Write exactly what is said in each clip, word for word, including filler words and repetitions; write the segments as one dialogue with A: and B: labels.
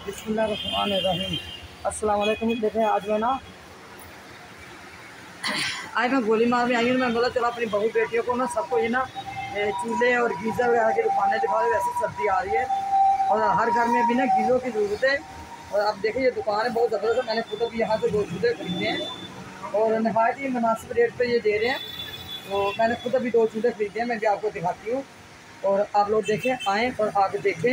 A: बिस्मिल्लाहिर्रहमानिर्रहीम। अस्सलाम वालेकुम। देखें आज मैं ना आज मैं गोली मार में आई हूँ। मैं बोला चलो अपनी बहू बेटियों को ना सबको ये ना चूल्हे और गीज़र वगैरह की दुकानें दिखा रहे। वैसे सर्दी आ रही है और हर घर में भी ना गीज़ों की ज़रूरत है। और अब देखिए ये दुकान है बहुत ज़बरदस्त है। मैंने खुद अभी यहाँ से दो चूल्हे खरीदे हैं और नहायत ही मुनासिब रेट पर ये दे रहे हैं। तो मैंने खुद अभी दो चूल्हे खरीदे हैं, मैं भी आपको दिखाती हूँ और आप लोग देखें, आएँ और आके देखें।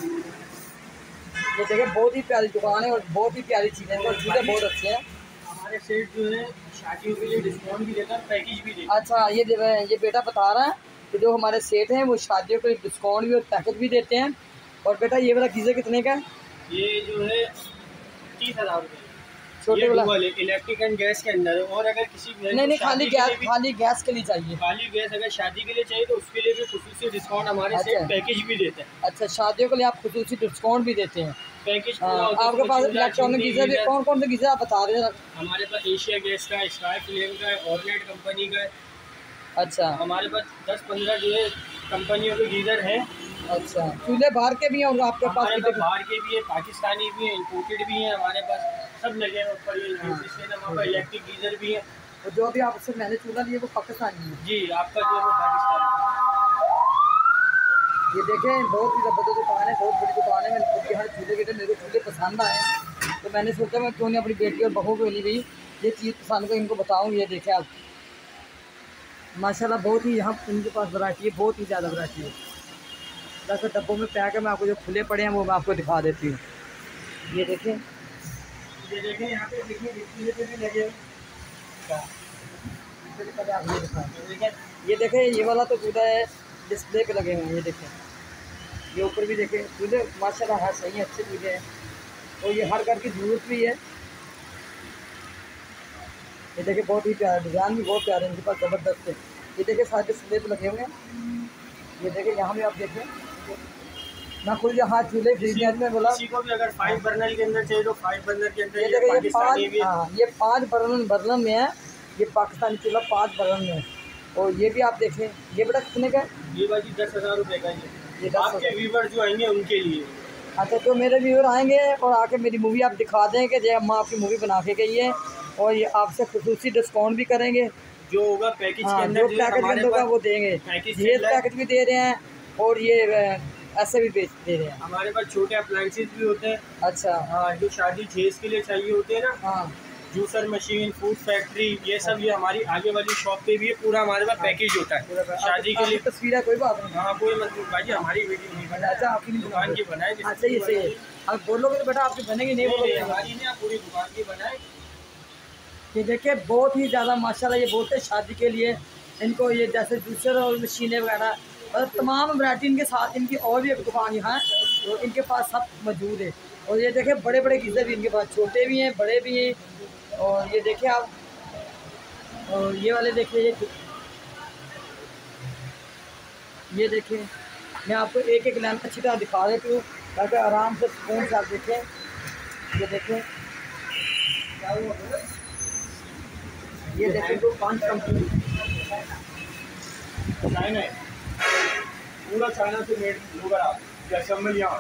A: ये देखें बहुत ही प्यारी दुकान है और बहुत ही प्यारी चीज़ें हैं और चूल्हे बहुत अच्छे हैं।
B: हमारे सेट जो है शादियों के लिए डिस्काउंट भी देता है, पैकेज भी देता है।
A: अच्छा, ये ये बेटा बता रहा है कि जो हमारे सेट हैं वो शादियों के लिए डिस्काउंट भी और पैकेज भी देते हैं। और बेटा ये वाला गीज़र कितने का है?
B: ये जो है तीस हज़ार रुपये
A: छोटे वाला
B: इलेक्ट्रिक एंड गैस के अंदर है। और अगर किसी
A: नहीं नहीं खाली गैस खाली गैस के लिए चाहिए,
B: खाली गैस अगर शादी के लिए चाहिए तो उसके लिए भी खुसूसी डिस्काउंट हमारे
A: अच्छा।
B: सेट पैकेज भी देते हैं।
A: अच्छा, शादियों के लिए आप खुसूसी डिस्काउंट भी देते हैं।
B: पैकेज
A: आपके पास इलेक्ट्रॉनिक गीज़र कौन कौन से गीज़र आप बता रहे हैं?
B: हमारे पास एशिया गैस का, स्काई फ्लेम का, ऑर्नेट कंपनी का।
A: अच्छा,
B: हमारे पास दस पंद्रह जो है कंपनियों के गीज़र है।
A: अच्छा, चूल्हे बाहर के भी हैं और आपके पास
B: बाहर के भी है, पाकिस्तानी भी है, इंपोर्टेड भी है। हमारे पास सब लगे हैं ऊपर। ये इलेक्ट्रिक गीज़र भी है।
A: और जो भी आपसे मैंने चूल्हा लिया वो पाकिस्तानी है
B: जी, आपका जो है पाकिस्तानी।
A: ये देखें बहुत ही ज़बरदस्त दुकान है, बहुत बड़ी दुकान है। मैंने खुद के हर चूल्हे के मेरे चूल्हे पसंद आए हैं तो मैंने सोचा मैं क्यों नहीं अपनी बेटी और बहू को ली गई ये चीज़ पसंद को इनको बताऊँ। ये देखें आप, माशाल्लाह बहुत ही यहाँ इनके पास वैरायटी है, बहुत ही ज़्यादा वैरायटी है। दस डब्बों में पैक है, मैं आपको जो खुले पड़े हैं वो मैं आपको दिखा देती हूँ। ये देखें,
B: ये देखें यहाँ पे देखिए डिस्प्ले पे भी लगे
A: हुए। ये देखें ये वाला तो पूरा है डिस्प्ले पे लगे हुए हैं। ये देखें, ये ऊपर भी देखें चूल्हे माशाल्लाह है, सही है, अच्छे चूल्हे हैं और ये हर घर की ज़रूरत भी है। ये देखें बहुत ही प्यारा, डिज़ाइन भी बहुत प्यारे इनके पास ज़बरदस्त है। ये देखें सारे डिस्प्ले पे लगे हुए हैं। ये देखें यहाँ भी आप देखें, मैं खुद यहाँ चूल्हे खरीदने में बोला
B: किसी को भी अगर फाइव बर्नर के अंदर चाहिए तो फाइव बर्नर के अंदर
A: ये देखें ये पाँच हाँ ये पाँच बर्नर बर्नर में है। ये पाकिस्तानी चूल्हा पाँच बर्नर में है। और ये भी आप देखें, ये बेटा कितने का है?
B: ये बाजी दस हज़ार रुपये का है। ये आपके व्यूवर जो आएंगे उनके लिए।
A: अच्छा, तो मेरे व्यूवर आएंगे और आके मेरी मूवी आप दिखा दें कि जय अम्मा आपकी मूवी बना के गई है और ये आपसे खुसूसी डिस्काउंट भी करेंगे।
B: जो होगा पैकेज
A: हाँ,
B: के अंदर
A: जो पैकेज के अंदर होगा वो देंगे। ये पैकेज भी दे रहे हैं और ये ऐसे भी बेच दे रहे हैं।
B: हमारे पास छोटे अप्लायंसेस भी होते हैं।
A: अच्छा,
B: हाँ, जो शादी छेज के लिए चाहिए होते हैं ना,
A: हाँ,
B: जूसर मशीन, फूड फैक्ट्री, ये सब ये हमारी आगे वाली शॉप पे भी है। पूरा हमारे पास पैकेज होता है शादी के लिए।
A: तस्वीर है कोई बात नहीं।
B: हाँ, कोई मतलब भाई हमारी वीडियो नहीं बना।
A: अच्छा, आपकी
B: दुकान की बनाए।
A: हाँ सही है, सही है। अब बोलोगे तो बेटा आपकी बनेगी, नहीं बोलोगे
B: हमारी नहीं, पूरी दुकान की बनाए।
A: ये देखिए बहुत ही ज़्यादा माशाल्लाह ये बोलते हैं शादी के लिए इनको ये जैसे जूसर और मशीनें वगैरह और तमाम वैरायटी इनके साथ इनकी और भी एक दुकान यहाँ है तो इनके पास सब मौजूद है। और ये देखें बड़े बड़े गीज़र भी इनके पास, छोटे भी हैं बड़े भी हैं। और ये देखें आप, और ये वाले देखिए, ये ये देखें, मैं आपको एक एक लैंप अच्छी तरह दिखा देती हूँ ताकि आराम से सुकून से आप देखें। ये देखें, ये देखें तो पांच कंपनी
B: चाइना है, पूरा चाइना से मेड होगा। आप असेंबल यहाँ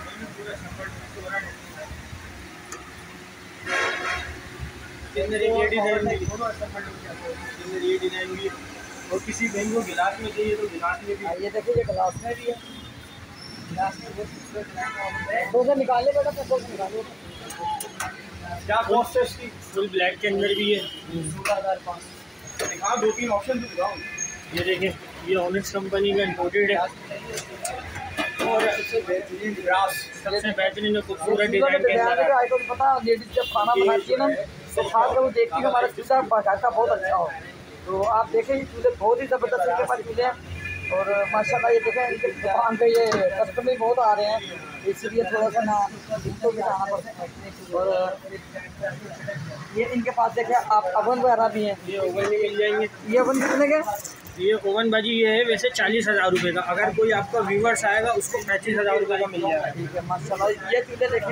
B: ये डिज़ाइन ये डिज़ाइन भी। और किसी बहन को गिलास में चाहिए तो गिलास में भी।
A: ये देखिए ये गिलास में भी है। गिलास में दो से निकाले बेटा, दो से निकालो।
B: क्या कॉस्ट है इसकी? फुल ब्लैक के अंदर भी है।
A: सोलह हज़ार पाँच सौ।
B: दिखाओ, दो तीन ऑप्शन तो दिखाओ। ये देखिए ये ऑनिक्स कंपनी का इंपोर्टेड है और सबसे बेहतरीन ग्रास, सबसे बेहतरीन खूबसूरत डिजाइन के अंदर है।
A: तो पता लेडीज जब खाना बनाती है ना तो खा कर वो देखती है हमारा चूल्हा बाकायदा बहुत अच्छा हो। तो आप देखें ये चूल्हे बहुत ही ज़बरदस्त इनके पास चूल्हे हैं और माशाल्लाह ये देखें इनके दुकान पे ये कस्टमर बहुत आ रहे हैं इसीलिए थोड़ा सा ना इनको भी आना पड़ता है। और ये इनके पास देखें आप ओवन वगैरह भी हैं।
B: ये ओवन भी मिल जाएंगे।
A: ये ओवन कितने के?
B: ये ओवन बाजी ये है वैसे चालीस हज़ार रुपये का। अगर कोई आपका व्यूवर्स आएगा उसको पैंतीस हज़ार रुपये का मिल जाएगा।
A: ठीक है माशाल्लाह। ये चूल्हे देखें,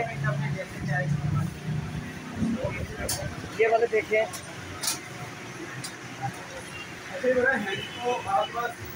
A: ये वाले देखें,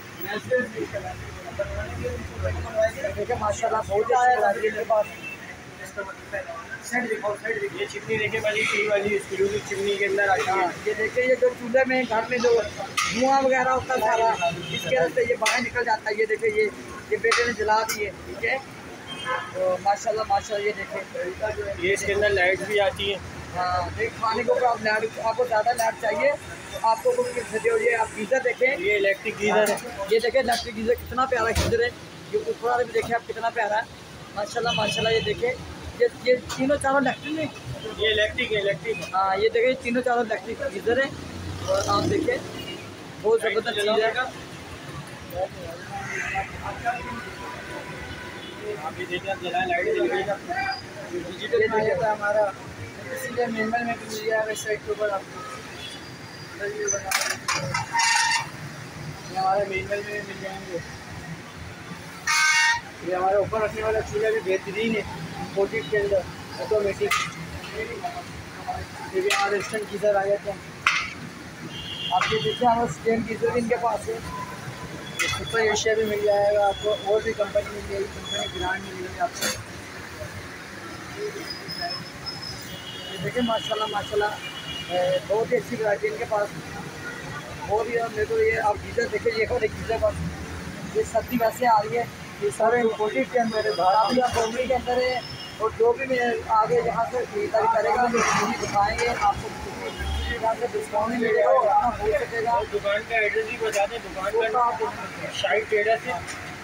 A: देखिए माशाल्लाह बहुत अच्छी वैरायटी के पास।
B: साइड दिखाओ, साइड दिखाओ। ये चिमनी देखिए वाली टी वाली स्क्रू की चिमनी के अंदर आती है।
A: ये देखिए ये जो चूल्हे में घर में जो धुआं वगैरह होता है सारा, इसके वजह से ये बाहर निकल जाता है। ये देखिए ये ये बेटे ने जला दी है, ठीक है। तो माशाल्लाह माशाल्लाह ये देखिए
B: ये इसके अंदर लाइट भी आती है।
A: हाँ, देख खाने के ऊपर आप लाइट, आपको ज़्यादा लाइट चाहिए आपको कुछ ये आप गीज़र देखें,
B: ये इलेक्ट्रिक गीज़र है।
A: ये देखें इलेक्ट्रिक गीज़र कितना प्यारा गीज़र है। ये ऊपर वाले भी देखें आप कितना प्यारा है, माशाल्लाह माशाल्लाह। ये देखें ये ये तीनों चारों इलेक्ट्रिक है,
B: ये इलेक्ट्रिक है, इलेक्ट्रिक।
A: हाँ ये देखें तीनों चारों इलेक्ट्रिक गीज़र है। और आप देखें बहुत ज़बरदस्त चीज़ है।
B: अभी देखिए जला लाइट जल गई ना,
A: डिजिटल आ जाता है हमारा, इसीलिए मैनुअल में भी मिल जाएगा इस साइड के ऊपर आपको। ये हमारे मैनुअल में मिल जाएंगे। ये हमारे ऊपर रखने वाला चूल्हा भी बेहतरीन है, फोर्टी के अंदर ऑटोमेटिक। ये भी हमारे इंस्टेंट गीज़र आ जाते हैं। आप ये देखिए हमारे स्टेन गीज़र भी इनके पास है। सुपर एशिया भी मिल जाएगा आपको, और भी कंपनी मिल जाएगी, कंपनी ब्रांड मिलेगी आपको। ये देखिए माशाल्लाह माशाल्लाह बहुत ही अच्छी वैरायटी इनके पास। और ये मेरे को ये आप गीज़र देखिए, ये और एक गीज़र पास ये सर्दी वैसे आ रही है, ये सारे इम्पोर्टेड के अंदर है, अभी आप बॉम्बे के अंदर है। और जो भी मैं आगे यहाँ से खरीदारी करेगा तो दिखाएँगे आपको, यहाँ से डिस्काउंट भी मिलेगा, जितना हो सकेगा।
B: दुकान का एड्रेस भी बता दें। दुकान का शाही ट्रेडर्स है।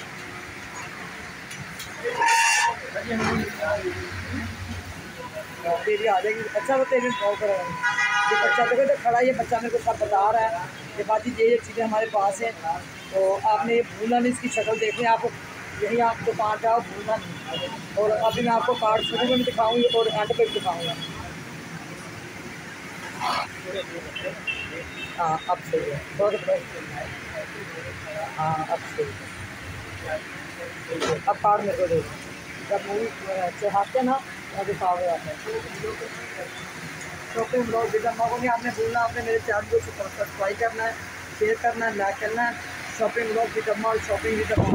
A: तेरी आ जाएगी, अच्छा वो तेरी कॉल करेगा। ये बच्चा देखो तो खड़ा, ये बच्चा मेरे को सब बता रहा है कि बाजी ये ये चीज़ें हमारे पास हैं। तो आपने ये भूलना नहीं, इसकी शक्ल देखनी आपको, यही आप दुकान पे आओ, भूलना नहीं। और अभी मैं आपको कार्ड शुरू में भी दिखाऊँगी और एंड पे भी दिखाऊँगा। हाँ अब सही है, बहुत हाँ अब सही है। अब कार्ड मेरे को दे, जब मूवी चढ़ाते हैं ना तब दिखाओ आता है। शॉपिंग ब्लॉग बिगम्मा को नहीं आपने भूलना, आपने मेरे चैनल को सब्सक्राइब करना है, शेयर करना है, लाइक करना है। शॉपिंग ब्लॉग बिगम्मा और शॉपिंग बिगम्मा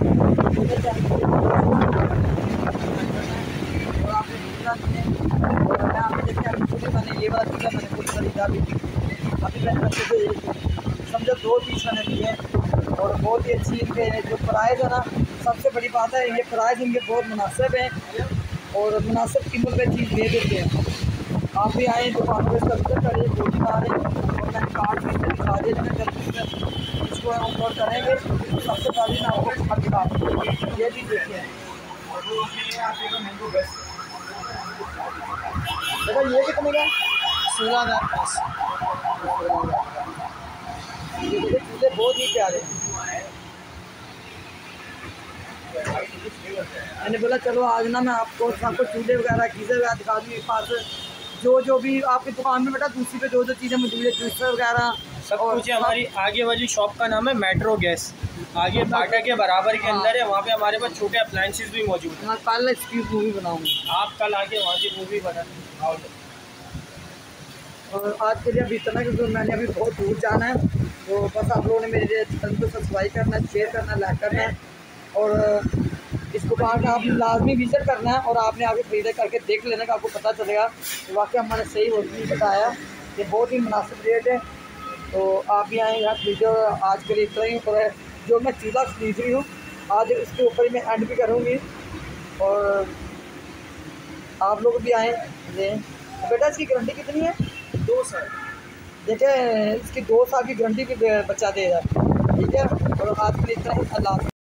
A: और आपने भूलना नहीं है। और मैं आपने देखिए अभी खुद मैंने ये वाला चीज़ मैंने खुद खरीदा भी, अभी मैंने अच्छे से समझो दो पीस मैंने लिए और बहुत ही अच्छी इनके जो प्राइस है ना, सबसे बड़ी बात है ये प्राइस इनके बहुत मुनासिब हैं और मुनासिब कीमत पे चीज़ दे देते हैं। आप भी आए दुकानों पर इसका विजिट करिए, जो भी आ रहे हैं। और मैंने कार्ड भी दिखा दिए, मैंने जल्दी से इसको अपलोड करेंगे। सबसे पहले मैं आपको कार्ड दिखा दूँ, ये भी देखिए देखो ये कितने का, सोलह हज़ार पाँच सौ। ये देखिए चूल्हे बहुत ही प्यारे। मैंने बोला चलो आज ना मैं आपको सबको चूल्हे वगैरह गीज़र वगैरह दिखा दूँ। मेरे पास जो जो भी आपकी दुकान में बेटा दूसरी पे जो जो चीज़ें मौजूद है, जूसर वगैरह
B: सब कुछ है। हमारी आगे वाली शॉप का नाम है मेट्रो गैस, आगे बाटा के बराबर के अंदर है। वहाँ पे हमारे पास छोटे अप्लायंसेस भी मौजूद हैं।
A: मैं कल इसकी मूवी बनाऊँगी,
B: आप कल आके वहाँ की मूवी बना।
A: और आज के लिए अभी इतना, क्योंकि मैंने अभी बहुत दूर जाना है। तो बस आप लोगों ने मेरे चैनल को सब्सक्राइब करना है, शेयर करना है, लाइक करना है। और इस दुकान का आपने लाजमी विज़िट करना है और आपने आगे खरीदा करके देख लेना का आपको पता चलेगा कि वाकई हमने सही होटल बताया, ये बहुत ही मुनासिब रेट है। तो आप भी आएँ यहाँ खरीदो। आज के लिए इतना ही ऊपर है जो मैं चूल्हा खरीद रही हूँ, आज इसके ऊपर ही मैं एंड भी करूँगी। और आप लोग भी आएँ लें। बेटा इसकी गारंटी कितनी है?
B: दो साल।
A: देखिए इसकी दो साल की गारंटी भी बच्चा दे रहा है, ठीक है। और आज के लिए इतना ही, अल्लाह।